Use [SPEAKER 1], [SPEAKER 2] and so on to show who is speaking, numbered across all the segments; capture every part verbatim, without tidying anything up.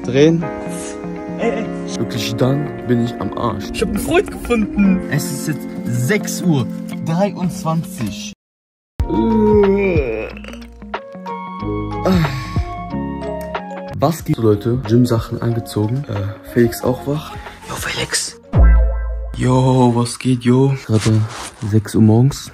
[SPEAKER 1] drehen.
[SPEAKER 2] Ey, ey.
[SPEAKER 1] Wirklich, dann bin ich am Arsch.
[SPEAKER 2] Ich hab einen Freund gefunden.
[SPEAKER 1] Es ist jetzt sechs Uhr dreiundzwanzig. Was geht, so, Leute? Gym-Sachen angezogen. Äh, Felix auch wach. Yo, Felix. Yo, was geht, yo? Gerade sechs Uhr morgens.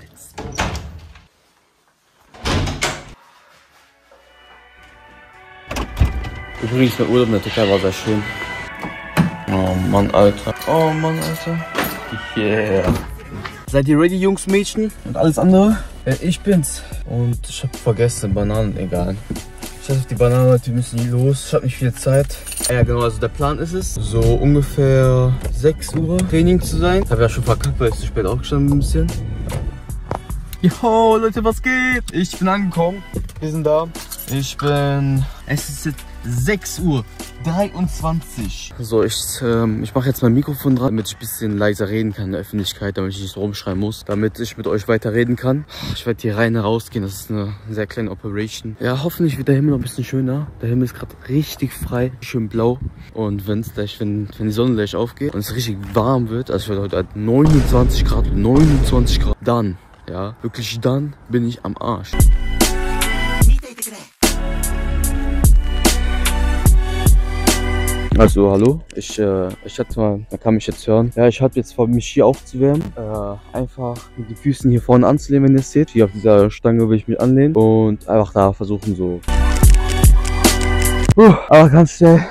[SPEAKER 1] Übrigens, mein Urlaub in der Türkei war sehr schön. Oh Mann, Alter. Oh Mann, Alter. Yeah. Seid ihr ready, Jungs, Mädchen? Und alles andere? Ja, ich bin's. Und ich hab vergessen, Bananen, egal. Ich scheiß auf die Bananen, Leute, wir müssen los. Ich hab nicht viel Zeit. Ja, genau, also der Plan ist es, so ungefähr sechs Uhr Training zu sein. Ich hab ja schon verkackt, weil ich zu spät aufgestanden bin ein bisschen. Jo, Leute, was geht? Ich bin angekommen. Wir sind da. Ich bin... Es ist jetzt sechs Uhr dreiundzwanzig. So, ich, ähm, ich mache jetzt mein Mikrofon dran, damit ich ein bisschen leiser reden kann in der Öffentlichkeit, damit ich nicht so rumschreien muss, damit ich mit euch weiter reden kann. Ich werde hier rein rausgehen, das ist eine sehr kleine Operation. Ja, hoffentlich wird der Himmel noch ein bisschen schöner. Der Himmel ist gerade richtig frei, schön blau. Und wenn es gleich, wenn, wenn die Sonne gleich aufgeht und es richtig warm wird, also ich werde heute halt neunundzwanzig Grad, neunundzwanzig Grad, dann, ja, wirklich dann bin ich am Arsch. Also, hallo, ich, äh, ich hatte mal, man kann mich jetzt hören. Ja, ich habe jetzt vor, mich hier aufzuwärmen. Äh, einfach mit den Füßen hier vorne anzulehnen, wenn ihr es seht. Hier auf dieser Stange will ich mich anlehnen und einfach da versuchen so. Uh, aber ganz schnell.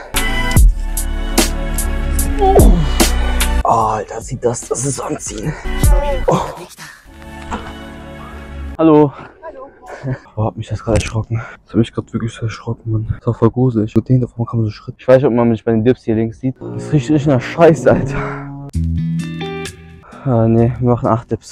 [SPEAKER 1] Oh. Oh, Alter, sieht das, das ist so anziehen. Oh. Hallo. Oh, hab mich das gerade erschrocken. Das hat mich gerade wirklich so erschrocken, Mann. Das war voll gruselig. Ich denke, davon kann man so Schritt. Ich weiß nicht, ob man mich bei den Dips hier links sieht. Das riecht richtig nach Scheiße, Alter. Ah, ne, wir machen acht Dips.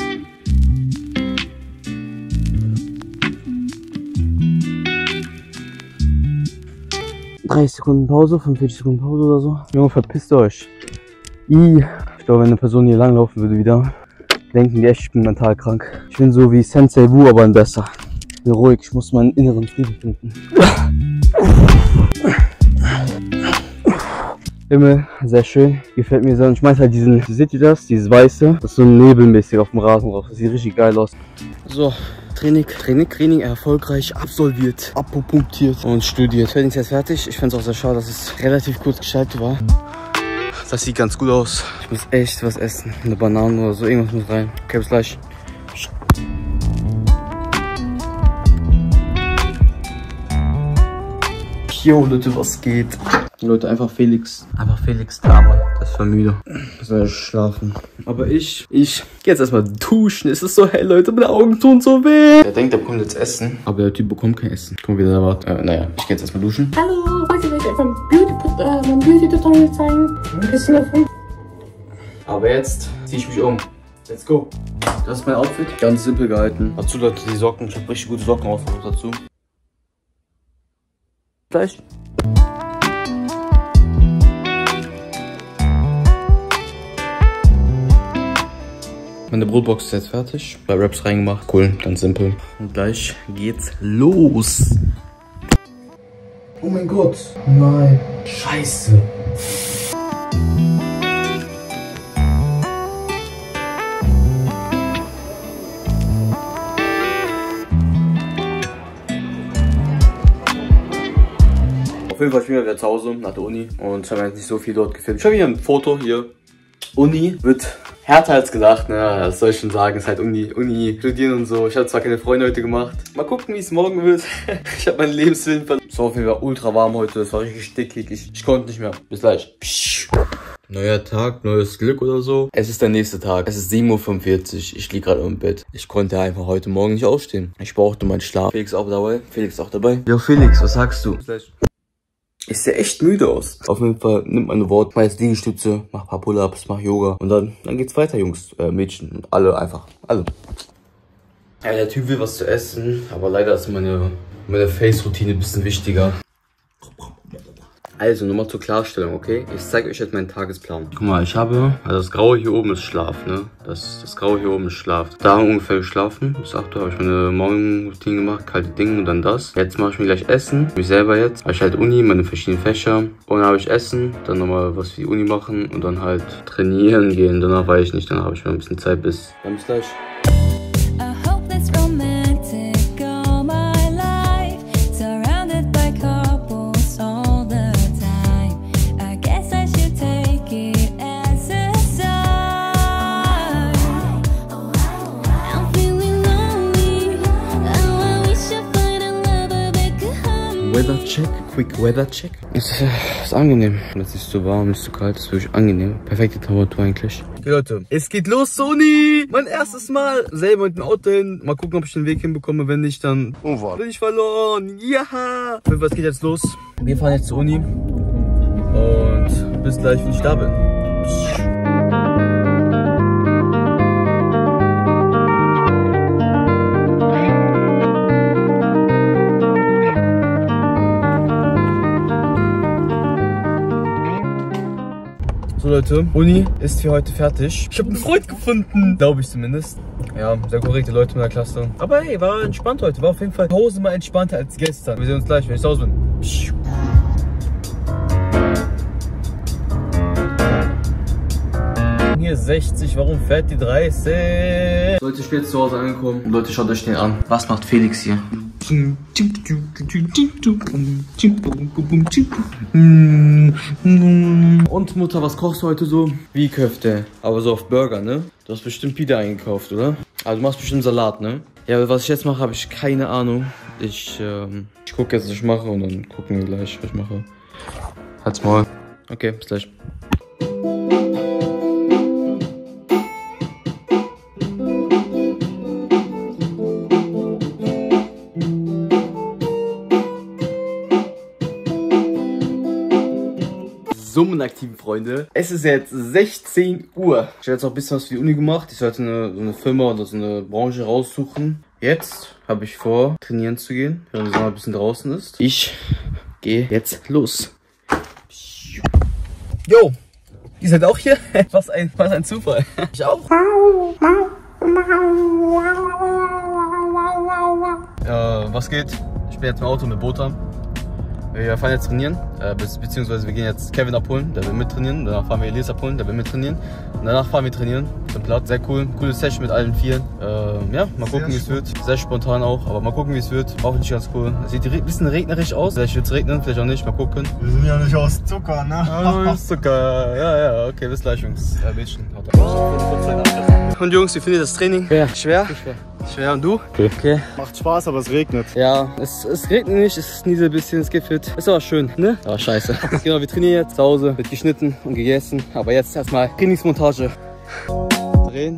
[SPEAKER 1] dreißig Sekunden Pause, fünfundvierzig Sekunden Pause oder so. Junge, verpisst euch. I. Ich glaube, wenn eine Person hier langlaufen würde wieder, denken die echt, ich bin mental krank. Ich bin so wie Sensei Wu, aber ein besser. Ich bin ruhig, ich muss meinen inneren Frieden finden. Himmel, sehr schön, gefällt mir sehr. Und ich meine halt diesen, seht ihr das? Dieses Weiße, das ist so nebelmäßig auf dem Rasen drauf. Das sieht richtig geil aus. So, Training, Training, Training erfolgreich absolviert, apopunktiert und studiert. Training ist jetzt fertig. Ich finde es auch sehr schade, dass es relativ kurz geschaltet war. Das sieht ganz gut aus. Ich muss echt was essen. Eine Banane oder so, irgendwas muss rein. Okay, bis gleich. Jo, Leute, was geht? Leute, einfach Felix. Einfach Felix Dame. Das ist voll müde. Soll ich schlafen. Aber ich, ich gehe jetzt erstmal duschen. Es ist so hell, Leute. Meine Augen tun so weh. Der denkt, er bekommt jetzt Essen. Aber der Typ bekommt kein Essen. Guck mal, wie der da war. Äh, naja, ich gehe jetzt erstmal duschen.
[SPEAKER 3] Hallo, wollte ich euch einfach ein Beauty, äh, mein Beauty-Tutorial zeigen? Ein bisschen davon.
[SPEAKER 1] Aber jetzt ziehe ich mich um. Let's go. Das ist mein Outfit. Ganz simpel gehalten. Dazu, Leute, die Socken. Ich habe richtig gute Socken ausgesucht dazu. Gleich. Meine Brotbox ist jetzt fertig. Bei Raps reingemacht. Cool, ganz simpel. Und gleich geht's los. Oh mein Gott. Nein. Scheiße. Auf jeden Fall, ich bin wieder zu Hause nach der Uni und ich habe jetzt nicht so viel dort gefilmt. Ich habe hier ein Foto hier. Uni wird härter als gedacht, ne? Das soll ich schon sagen, ist halt Uni, Uni, studieren und so. Ich habe zwar keine Freunde heute gemacht. Mal gucken, wie es morgen wird. Ich habe meinen Lebenswillen verloren. Es war auf jeden Fall ultra warm heute, es war richtig stickig. Ich, ich konnte nicht mehr. Bis gleich. Neuer Tag, neues Glück oder so. Es ist der nächste Tag. Es ist sieben Uhr fünfundvierzig. Ich liege gerade im Bett. Ich konnte einfach heute Morgen nicht aufstehen. Ich brauchte meinen Schlaf. Felix auch dabei. Felix auch dabei. Jo, Felix, was sagst du? Bis gleich. Ich sehe echt müde aus. Auf jeden Fall nimmt meine Wort, mach jetzt Liegestütze, mach ein paar Pull-ups, mach Yoga. Und dann, dann geht's weiter, Jungs, äh, Mädchen. Alle einfach. Alle. Ja, der Typ will was zu essen. Aber leider ist meine, meine Face-Routine ein bisschen wichtiger. Also, nochmal zur Klarstellung, okay? Ich zeige euch jetzt meinen Tagesplan. Guck mal, ich habe, also das Graue hier oben ist Schlaf, ne? Das, das Graue hier oben ist Schlaf. Da ungefähr geschlafen. Bis acht Uhr habe ich meine Morgenroutine gemacht, kalte Dinge und dann das. Jetzt mache ich mir gleich Essen. Mich selber jetzt. Habe ich halt Uni, meine verschiedenen Fächer. Und dann habe ich Essen. Dann nochmal was für die Uni machen und dann halt trainieren gehen. Danach weiß ich nicht, dann habe ich noch ein bisschen Zeit bis. Dann bis gleich. Weather Check, Quick Weather Check. Ist, äh, ist angenehm. Es ist nicht so warm, nicht so kalt, ist wirklich angenehm. Perfekte Temperatur eigentlich. Okay, Leute, es geht los, Sony! Mein erstes Mal selber mit dem Auto hin. Mal gucken, ob ich den Weg hinbekomme. Wenn nicht, dann oh, bin ich verloren. Ja! Was geht jetzt los? Wir fahren jetzt zur Uni. Und bis gleich, wenn ich da bin. So Leute, Uni ist für heute fertig. Ich habe einen Freund gefunden, glaube ich zumindest. Ja, sehr korrekte Leute in der Klasse. Aber hey, war entspannt heute. War auf jeden Fall tausendmal entspannter als gestern. Wir sehen uns gleich, wenn ich zu Hause bin. Hier sechzig, warum fährt die dreißig? Leute, ich bin jetzt zu Hause angekommen. Leute, schaut euch den an. Was macht Felix hier? Und Mutter, was kochst du heute so? Wie Köfte, aber so auf Burger, ne? Du hast bestimmt Pita eingekauft, oder? Also du machst bestimmt Salat, ne? Ja, aber was ich jetzt mache, habe ich keine Ahnung. Ich, ähm, ich gucke jetzt, was ich mache und dann gucken wir gleich, was ich mache. Halt's Maul. Okay, bis gleich. So, meine aktiven Freunde, es ist jetzt sechzehn Uhr. Ich habe jetzt auch ein bisschen was für die Uni gemacht. Ich sollte eine, so eine Firma oder so eine Branche raussuchen. Jetzt habe ich vor, trainieren zu gehen, wenn die Sonne ein bisschen draußen ist. Ich gehe jetzt los. Jo, ihr seid auch hier? Was ein, was ein Zufall. Ich auch. Äh, was geht? Ich bin jetzt im Auto mit Botan. Wir fahren jetzt trainieren, äh, be beziehungsweise wir gehen jetzt Kevin abholen, der will mittrainieren. Danach fahren wir Elias abholen, der will mittrainieren. Und danach fahren wir trainieren. Den Platz, sehr cool, coole Session mit allen vieren. Äh, ja, mal gucken, wie es wird. Sehr spontan auch, aber mal gucken, wie es wird. Hoffentlich ganz cool. Es sieht ein bisschen regnerisch aus. Vielleicht wird es regnen, vielleicht auch nicht. Mal gucken.
[SPEAKER 2] Wir sind ja nicht aus Zucker, ne?
[SPEAKER 1] Aus Zucker. Ja, ja, okay, bis gleich, Jungs. Ja, Mädchen. Und Jungs, wie findet ihr das Training? Schwer. Schwer? Schwer. Schwer. Und du? Okay. okay.
[SPEAKER 2] Macht Spaß, aber es regnet.
[SPEAKER 1] Ja, es, es regnet nicht, es nieselt ein bisschen, es geht fit. Ist aber schön, ne? Aber scheiße. Genau, wir trainieren jetzt zu Hause, wird geschnitten und gegessen. Aber jetzt erstmal Trainingsmontage. Drehen.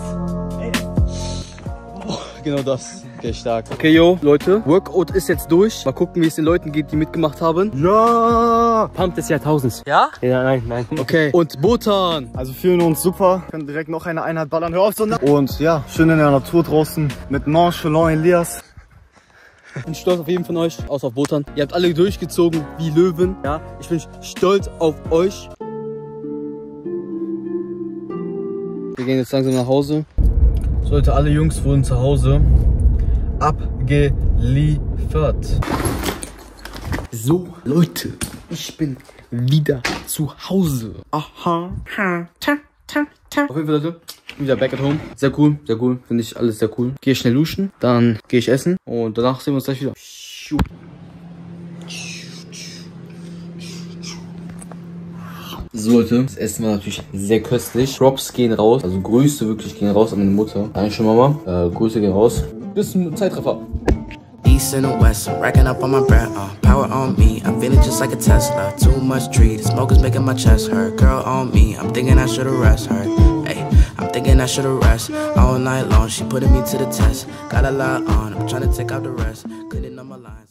[SPEAKER 1] Oh, genau das. Okay, stark. Okay, yo, Leute, Workout ist jetzt durch. Mal gucken, wie es den Leuten geht, die mitgemacht haben.
[SPEAKER 2] Ja!
[SPEAKER 1] Pump des Jahrtausends. Ja?
[SPEAKER 2] Ja, nein, nein.
[SPEAKER 1] Okay, und Botan.
[SPEAKER 2] Also fühlen uns super. Können direkt noch eine Einheit ballern. Hör auf so. Und ja, schön in der Natur draußen mit Nonchalant Elias.
[SPEAKER 1] Ich bin stolz auf jeden von euch, außer auf Botan. Ihr habt alle durchgezogen wie Löwen. Ja, ich bin stolz auf euch. Wir gehen jetzt langsam nach Hause. So, Leute, alle Jungs wurden zu Hause abgeliefert. So, Leute, ich bin wieder zu Hause. Aha. Ha, ta, ta, ta. Auf jeden Fall, Leute, wieder back at home. Sehr cool, sehr cool. Finde ich alles sehr cool. Gehe schnell duschen, dann gehe ich essen und danach sehen wir uns gleich wieder. So Leute, das Essen war natürlich sehr köstlich. Props gehen raus, also Grüße wirklich gehen raus an meine Mutter. Dankeschön Mama, äh, Grüße gehen raus. Bis zum Zeitraffer.
[SPEAKER 4] East and the west, racking up on my bread, uh, power on me, I'm feeling just like a Tesla, too much tree, the smoke is making my chest hurt, girl on me, I'm thinking I should've rest her, hey, I'm thinking I should've rest, all night long, she putting me to the test, got a lot on, I'm trying to take out the rest, cleaning up my line.